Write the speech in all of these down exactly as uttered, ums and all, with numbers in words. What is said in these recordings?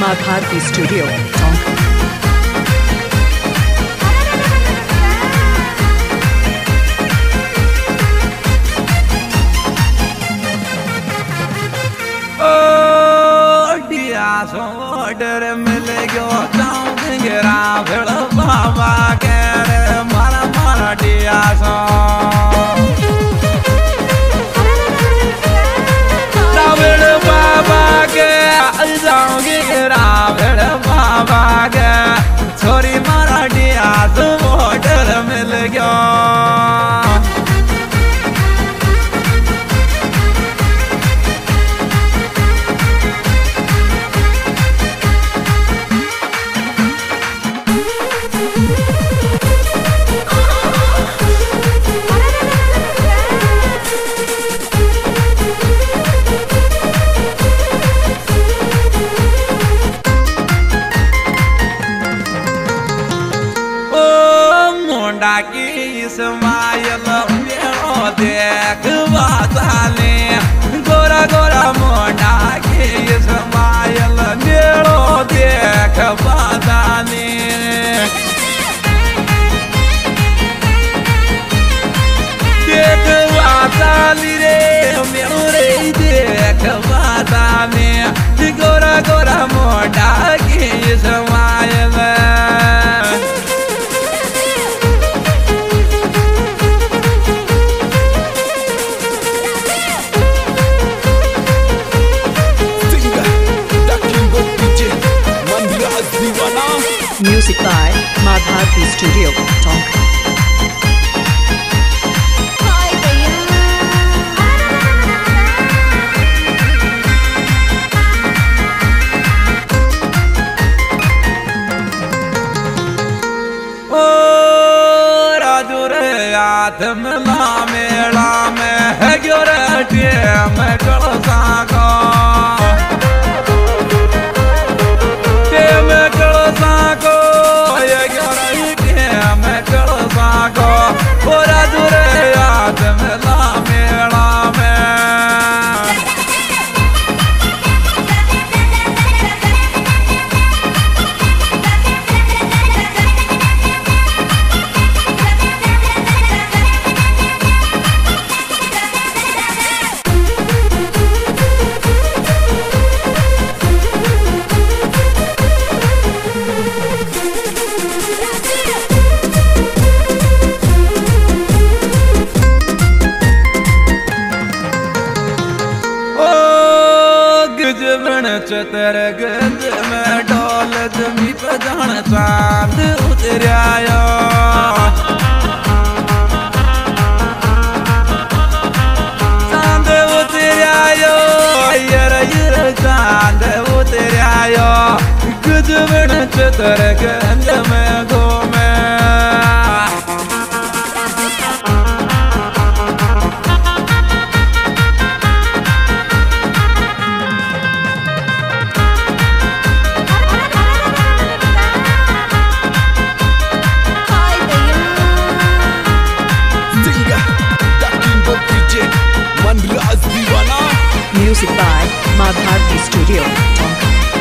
माँ भारती स्टूडियो टोंक। डर मिल गयो गिरा भेड़ बाबा के रे मारा मारा डिया सो भेड़ बाबा के जाऊं गिरा भेड़ बाबा के छोरी मारा डिया सो डर मिल गयो। की इस्माइल मेरो देख बाताले गोरा गोरा मोंडा की इस्माइल मेरो देख बाताले देख बाताली रे मेरो रे देख बाताले गोरा गोरा मोंडा की इस्माइल Music by माँ भारती स्टूडियो टोंक। ओ राजू रे हाथ मिला मेला में है क्यों रे मैं कलसा को चतर गंज में डोल जमी पे जान चांद उतरायो चांद उतरायो यर यर चांद उतरायो गंज में चतर गंज में घूमे Music by माँ भारती स्टूडियो टोंक।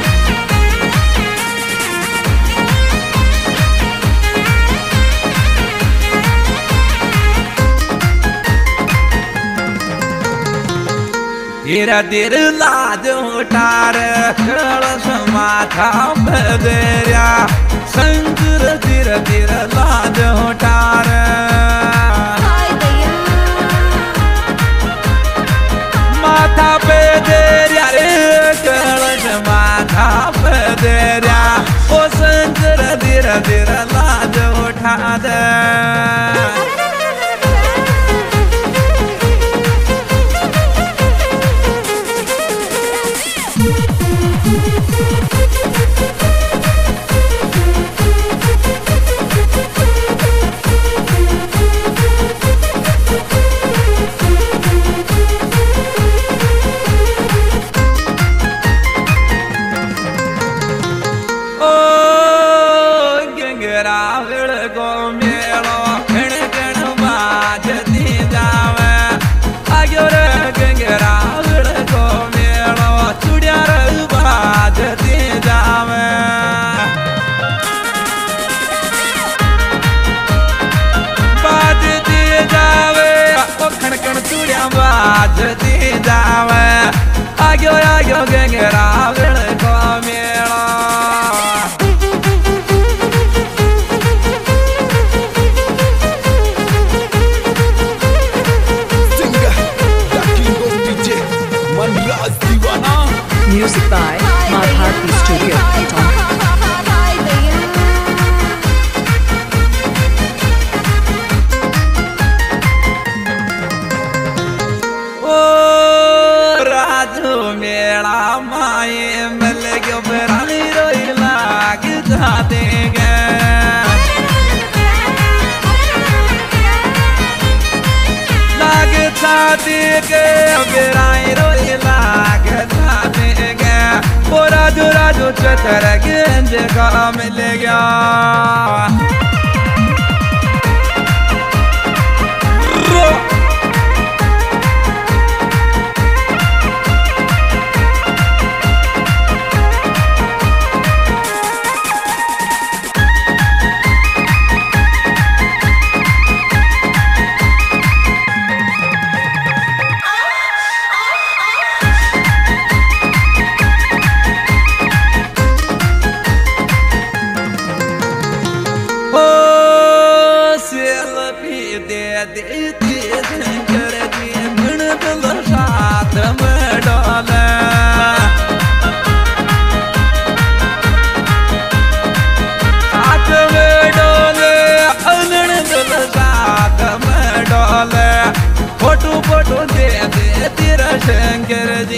धीरे धीरे लाद उठार कलश माथा बदरिया शंकर धीरे धीरे लाद उठार माथा पे देरिया रे कलश माथा पे देरिया ओ शंकर धीरे धीरे लाद उठा दे। गो मेलो चूड़िया बाजती जावे आग्यो आग्यो गंगरा वेल को मेला Music by Madhavi Studio. ओ राजू मेरा माए मिल गयो बरानी रोई लाग जाते गे लाग जाते गे बरानी रोई लाग जाते गे ओ राजू राजू चतर गेंज का मिल गया फोटो फोटो दे दे तेरा शंकर जी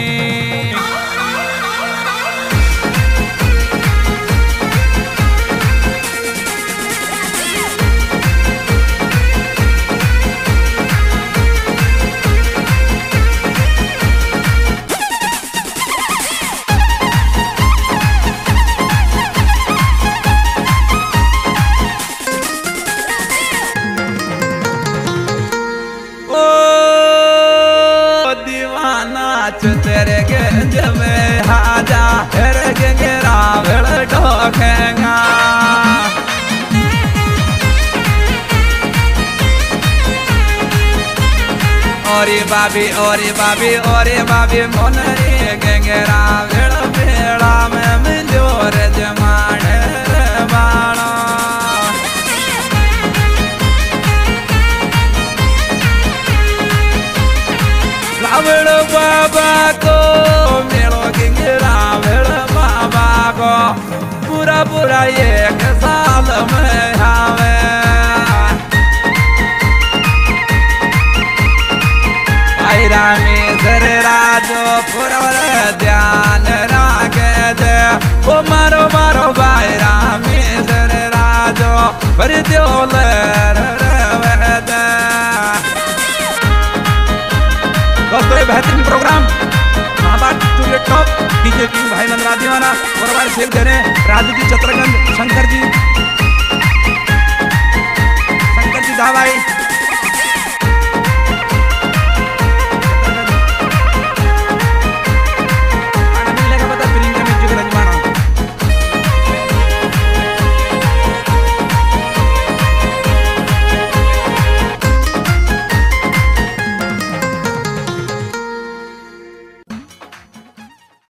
तेरे गंज में हाजा हर गंगरा भेड़ ढोखेगा ओरे बाबी ओरे बाबी ओरे बाबी मोन रे गंगरा भेड़ भेड़ा में मिलो रे जमान रे बाणा रावण बाबा को मेलो गंगरा भेड़ बाबा को पूरा पूरा एक साल में आवे आई रामेश्वर राजो पुरवर ध्यान राखे दे ओ मारो मारो भाई रामेश्वर राजो पर द्योल दोस्तों ये बेहतरीन program Mahabharat studio top DJ king भाई नंदराज दीवाना और हमारे सेल करे राजू जी चतरगंज शंकर जी शंकर जी धावाई